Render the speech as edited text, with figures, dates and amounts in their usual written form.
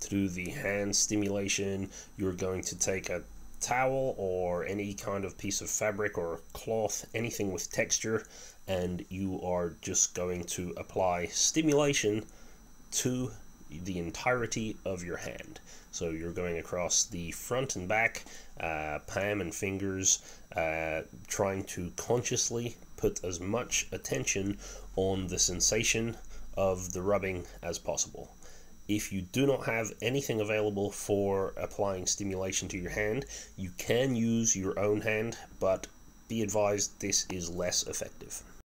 To do the hand stimulation, you're going to take a towel or any kind of piece of fabric or cloth, anything with texture, and you are just going to apply stimulation to the entirety of your hand. So you're going across the front and back, palm and fingers, trying to consciously put as much attention on the sensation of the rubbing as possible. If you do not have anything available for applying stimulation to your hand, you can use your own hand, but be advised this is less effective.